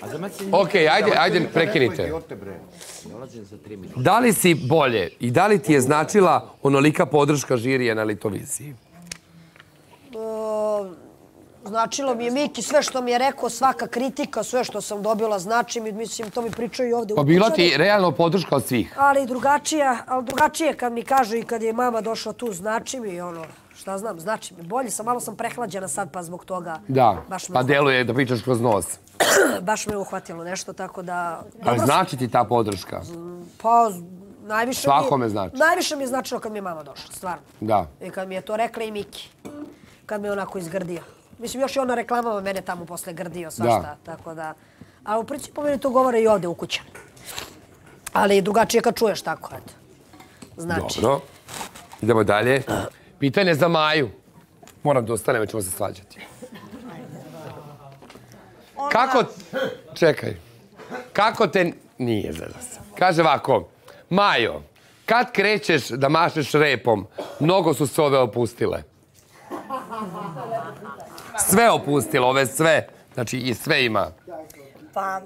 Ok, ajde, prekinite. Da li si bolje i da li ti je značila onolika podrška žirija na Litoviziji? Značilo mi je Miki sve što mi je rekao, svaka kritika, sve što sam dobila znači mi, mislim, to mi pričaju i ovde u Pa bila ti realno podrška od svih? Ali drugačije kad mi kažu i kad je mama došla tu, znači mi ono, šta znam, znači mi. Bolje sam, malo sam prehlađena sad pa zbog toga. Da, pa deluje da pričaš kroz nos. Baš me uhvatilo nešto, tako da... Ali znači ti ta podrška? Pa, najviše mi... Svakome znači? Najviše mi je značilo kad mi je mama došla, stvarno. Da. I kad mi je to rekla i Miki. Kad me onako izgrdio. Mislim, još i ona reklamava mene tamo posle grdio, svašta, tako da... A u principu meni to govore i ovde u kuća. Ali drugačije kad čuješ tako, eto. Znači... Dobro. Idemo dalje. Pitanje za Maju. Moram da ostanem, ćemo se svađati. Kako... Čekaj. Kako te... Nije za nas. Kaže ovako. Majo, kad krećeš da mašeš repom, mnogo su se ove opustile. Sve opustilo, ove sve. Znači i sve ima. Pa,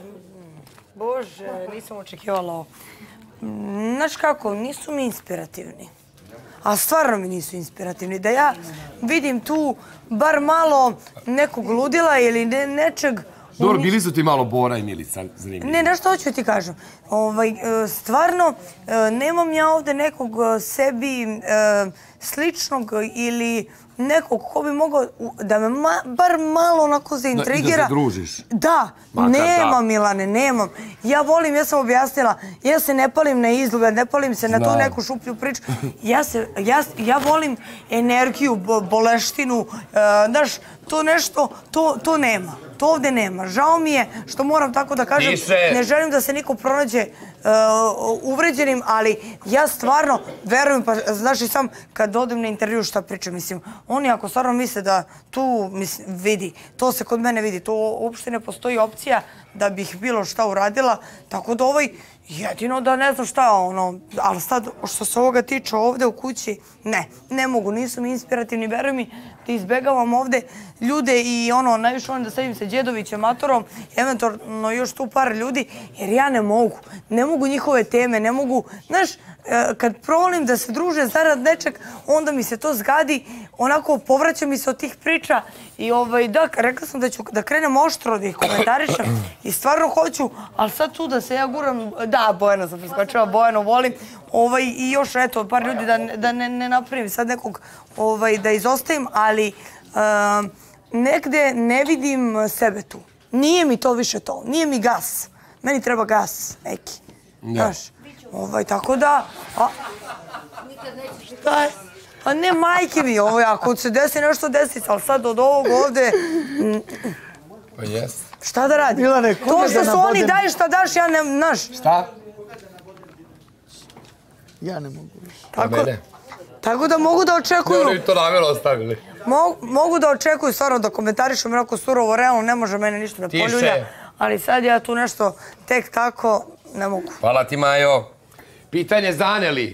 bože, nisam očekivala ovo. Znaš kako, nisu mi inspirativni. A stvarno mi nisu inspirativni. Da ja vidim tu bar malo nekog ludila ili nečeg... Dobro, bili su ti malo Bora i Milica zanimljivi. Ne, nešto hoću ti kažem. Stvarno, nemam ja ovde nekog sebi sličnog ili nekog ko bi mogao da me bar malo onako zaintrigira. Da se družiš. Da, nemam Milane, nemam. Ja volim, ja sam objasnila, ja se ne palim na izgled, ne palim se na tu neku šuplju priču. Ja volim energiju, boleštinu, znaš, to nešto, to nema. To ovde nema. Žao mi je što moram tako da kažem. Ne želim da se niko pronađe uvređenim, ali ja stvarno verujem, pa znaš i sam kad odem na intervju šta pričam, mislim, oni ako stvarno misle da tu vidi, to se kod mene vidi, to uopšte ne postoji opcija da bih bilo šta uradila, tako da jedino da ne znam šta, ali sad što se ovoga tiče ovde u kući, ne mogu, nisu mi inspirativni, veruj mi da izbegavam ovde ljude i najviše volim da sedim sa Đedovićem, Matorom, eventualno još tu par ljudi, jer ja ne mogu njihove teme, ne mogu, znaš, kad provolim da se druže zarad nečeg, onda mi se to zgadi, onako povraća mi se od tih priča i da, rekla sam da ću da krenem oštro da ih komentarišem i stvarno hoću, ali sad tu da se ja guram, da, Bojana sam preskočila, Bojanu volim i još eto par ljudi da ne napravim sad nekog da izostavim, ali negde ne vidim sebe tu. Nije mi to više to, nije mi gas. Meni treba gas, neki. Znaš, tako da... Šta je? Pa ne, majke mi, ako se desi nešto, desi se, ali sad od ovog ovde... Pa jes. Šta da radim? To što su oni daju šta daš, ja ne, znaš... Šta? Ja ne mogu. Tako da mogu da očekuju... Oni to namjerno ostavili. Mogu da očekuju stvarno da komentarišem onako surovo, realno ne može mene ništa da poljulja. Ali sad ja tu nešto tek tako ne mogu. Hvala ti, Majo. Pitanje za Aneli.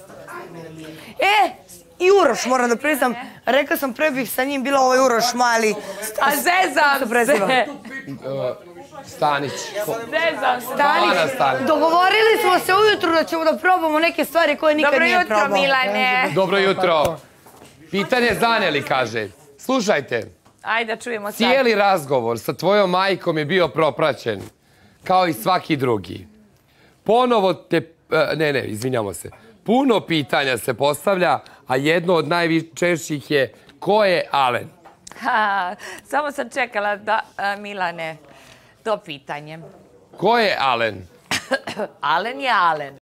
I Uroš, moram da priznam. Rekla sam pre bih sa njim bila Uroš mali. A zezam se. Stanić. Zezam se. Stanić. Dogovorili smo se ujutru da ćemo da probamo neke stvari koje nikad nije probao. Dobro jutro, Milane. Dobro jutro. Pitanje za Aneli kaže. Slušajte. Ajde da čujemo sad. Cijeli razgovor sa tvojom majkom je bio propraćen. Kao i svaki drugi. Ponovo te... Ne, izvinjamo se. Puno pitanja se postavlja, a jedno od najčešćih je ko je Alen? Samo sam čekala da, Milane, to pitanje. Ko je Alen? Alen je Alen.